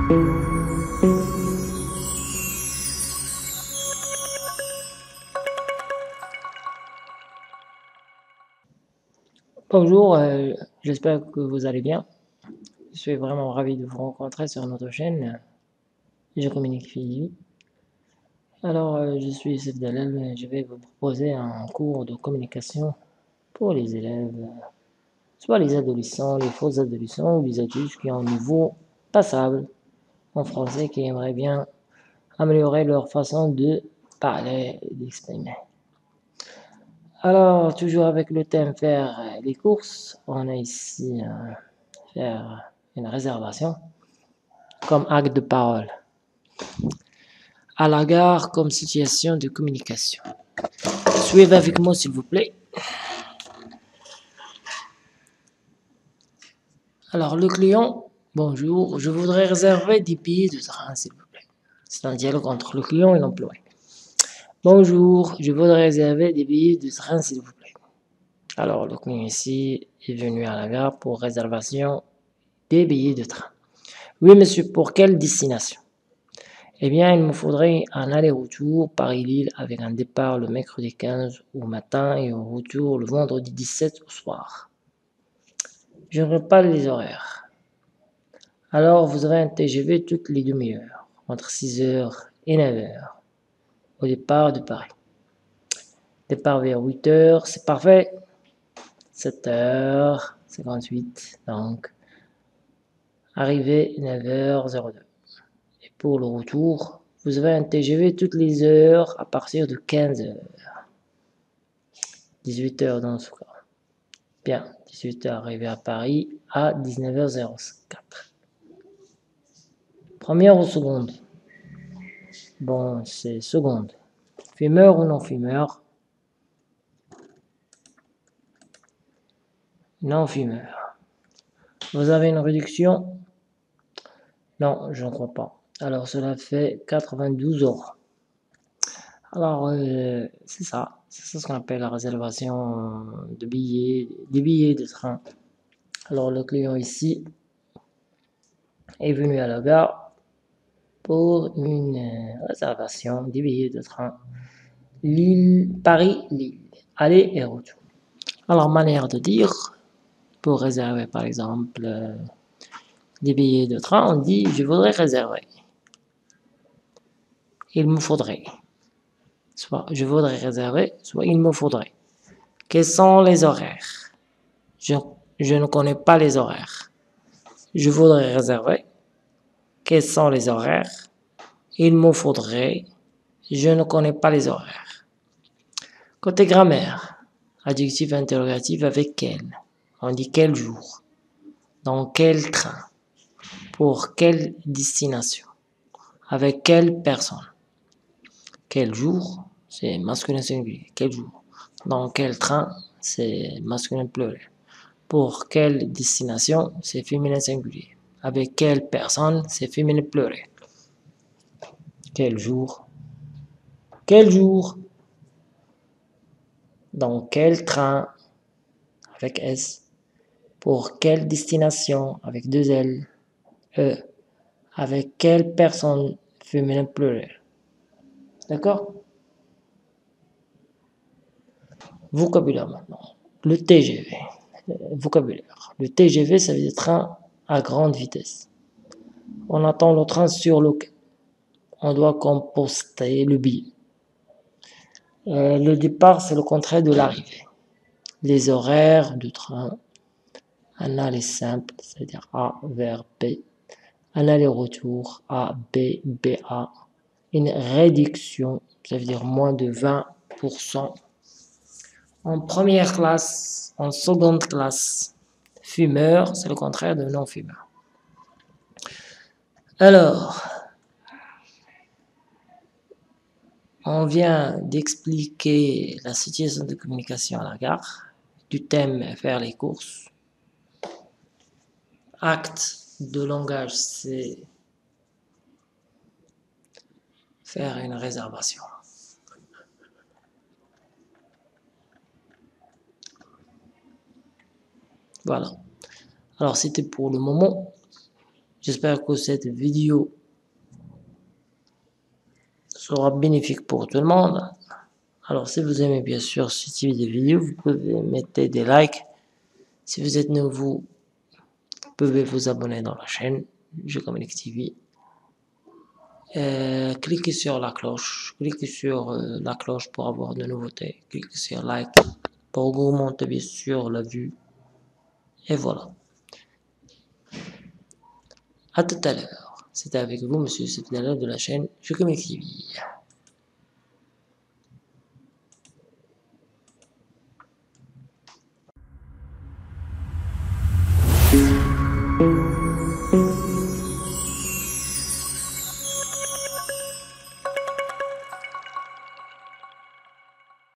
Bonjour, j'espère que vous allez bien. Je suis vraiment ravi de vous rencontrer sur notre chaîne. Je communique Fiji. Alors, je suis Youssef Dalal et je vais vous proposer un cours de communication pour les élèves, soit les adolescents, les faux adolescents ou les adultes qui ont un niveau passable en français, qui aimeraient bien améliorer leur façon de parler et d'exprimer. Alors, toujours avec le thème faire les courses, on a ici faire une réservation comme acte de parole. À la gare comme situation de communication. Suivez avec moi s'il vous plaît. Alors le client, bonjour, je voudrais réserver 10 billets de train s'il vous plaît. C'est un dialogue entre le client et l'employé. Bonjour, je voudrais réserver des billets de train s'il vous plaît. Alors le client ici est venu à la gare pour réservation des billets de train. Oui monsieur, pour quelle destination? Eh bien, il me faudrait un aller-retour Paris-Lille avec un départ le mercredi 15 au matin et un retour le vendredi 17 au soir. Je n'aurai pas les horaires. Alors, vous avez un TGV toutes les demi-heures, entre 6h et 9h, au départ de Paris. Départ vers 8h, c'est parfait. 7h58, donc. Arrivée 9h02. Et pour le retour, vous avez un TGV toutes les heures à partir de 15h. 18h dans ce cas. Bien, 18h arrivé à Paris à 19h04. Première ou seconde? Bon, c'est seconde. Fumeur ou non fumeur? Non fumeur. Vous avez une réduction? Non, je ne crois pas. Alors cela fait 92 euros. Alors, c'est ça. C'est ce qu'on appelle la réservation de billets, des billets de train. Alors le client ici est venu à la gare pour une réservation des billets de train Paris-Lille, aller et retour. Alors, manière de dire, pour réserver par exemple des billets de train, on dit je voudrais réserver. Il me faudrait. Soit je voudrais réserver, soit il me faudrait. Quels sont les horaires? Je ne connais pas les horaires. Je voudrais réserver. Quels sont les horaires? Il me faudrait. Je ne connais pas les horaires. Côté grammaire, adjectif interrogatif avec quel? On dit quel jour? Dans quel train? Pour quelle destination? Avec quelle personne? Quel jour? C'est masculin singulier. Quel jour? Dans quel train? C'est masculin pluriel. Pour quelle destination? C'est féminin singulier. Avec quelle personne? C'est féminin pluriel. Quel jour? Quel jour? Dans quel train? Avec S. Pour quelle destination? Avec deux L. E. Avec quelle personne? Féminin pluriel. D'accord? Vocabulaire maintenant. Le TGV. Vocabulaire. Le TGV, ça veut dire train à grande vitesse. On attend le train sur le quai. On doit composter le billet. Le départ, c'est le contraire de l'arrivée. Les horaires de train. Un aller simple, c'est-à-dire A vers B. Un aller-retour A, B, BA. Une réduction, ça veut dire moins de 20%. En première classe, en seconde classe. Fumeur, c'est le contraire de non-fumeur. Alors, on vient d'expliquer la situation de communication à la gare, du thème faire les courses. Acte de langage, c'est faire une réservation. Voilà. Alors, c'était pour le moment. J'espère que cette vidéo sera bénéfique pour tout le monde. Alors, si vous aimez bien sûr ce type de vidéo, vous pouvez mettre des likes. Si vous êtes nouveau, vous pouvez vous abonner dans la chaîne Je Communique TV. Cliquez sur la cloche. Cliquez sur la cloche pour avoir de nouveautés. Cliquez sur like pour augmenter bien sûr la vue. Et voilà. À tout à l'heure. C'était avec vous, monsieur Sefnala de la chaîne Je Communique TV.